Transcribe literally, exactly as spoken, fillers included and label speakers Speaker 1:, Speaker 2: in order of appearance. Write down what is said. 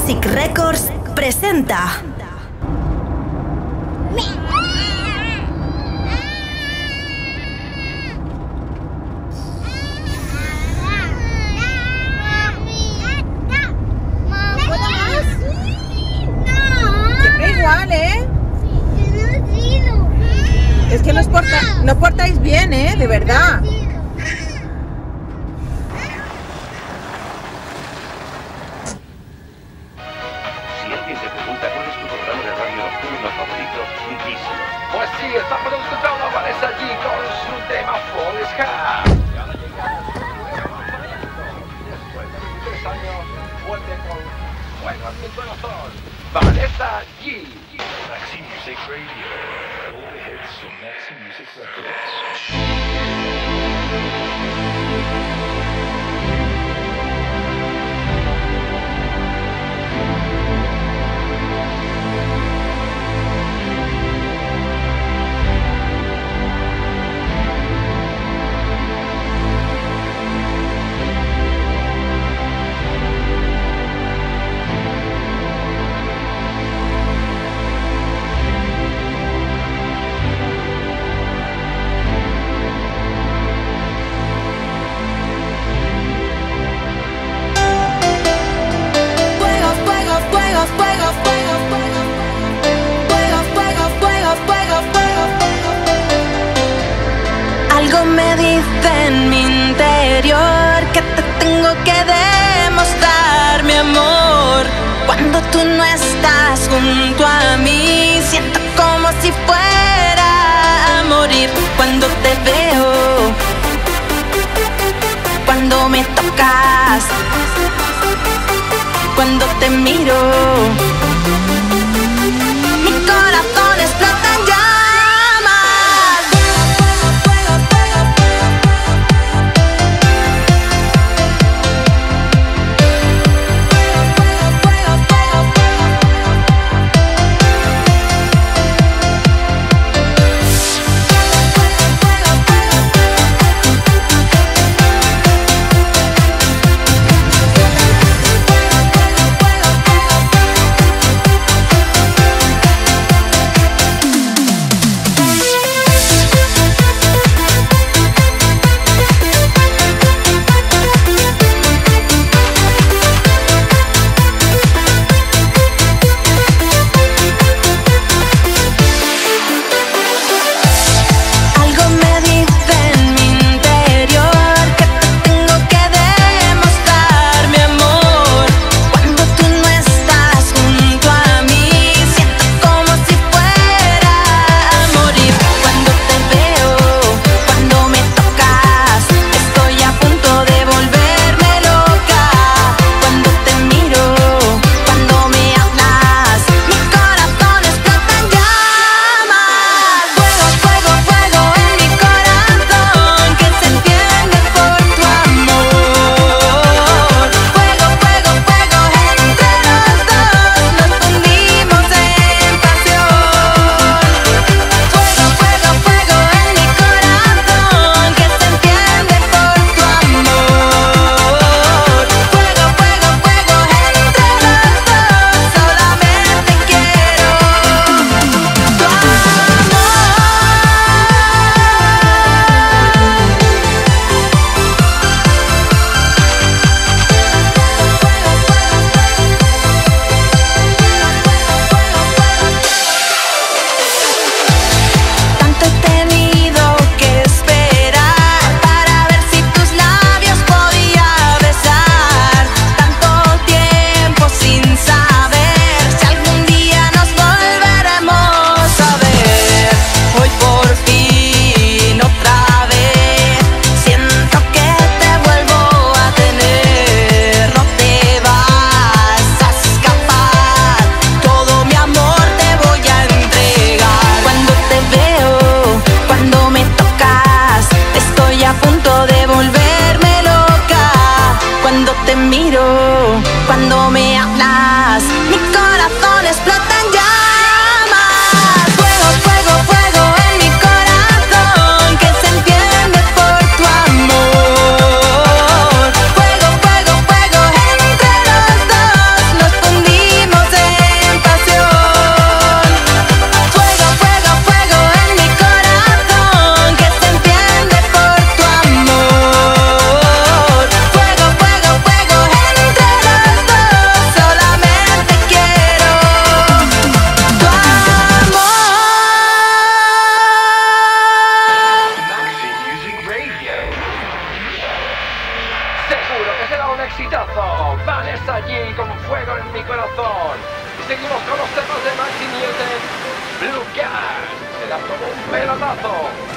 Speaker 1: Music Records presenta.
Speaker 2: Siempre igual, ¿eh? Es que no os porta, no portáis bien, ¿eh? De verdad.
Speaker 3: Si alguien te pregunta cuál es tu programa de radio nocturno favorito, díselo. Pues sí, estamos escuchando a Vanessa G con su tema Forest Gump. Y ahora llegamos a después de veintitrés años, vuelve con Fuego en mi corazón. Vanessa G.
Speaker 4: Maxi Music Radio. All the hits from Maxi Music Records.
Speaker 1: Algo me dice en mi interior que te tengo que demostrar mi amor. Cuando tú no estás junto a mí, siento como si fuera a morir. Cuando te veo, cuando me tocas, cuando te miro, mi corazón explota en llamas.
Speaker 3: seguimos con los temas de Maxi Music. Blue Gas, se da como un pelotazo.